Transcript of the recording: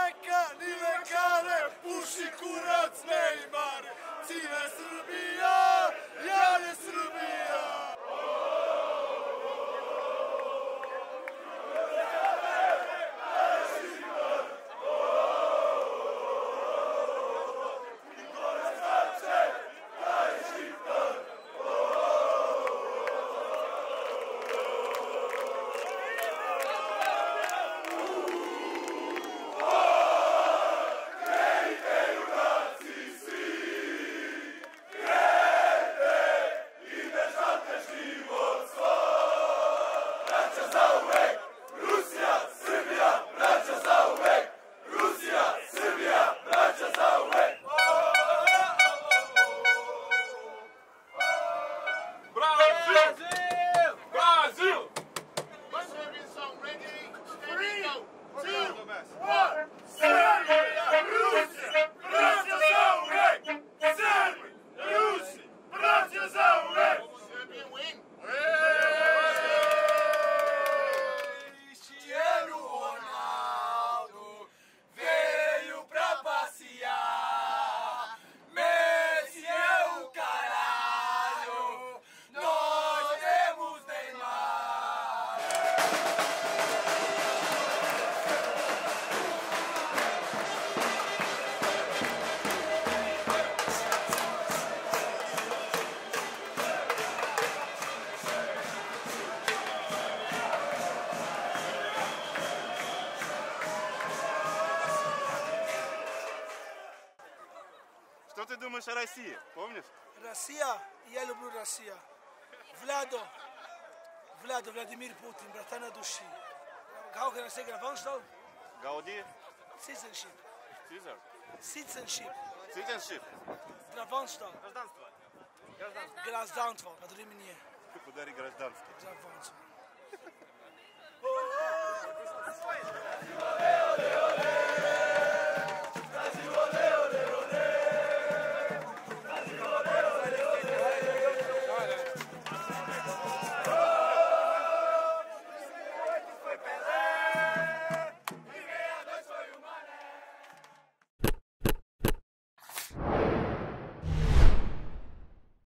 neka, ni lekare, puši kurac Neymar. Cilj je Srbija, ja je Srbija. Что ты думаешь о России? Помнишь? Россия, я люблю Россию. Владимир Путин, братана души. How can I say гражданство? Гауди? Citizenship. Caesar? Citizenship. Citizenship? Гражданство. Гражданство. Гражданство. Подари мне. Подари гражданство. Гражданство.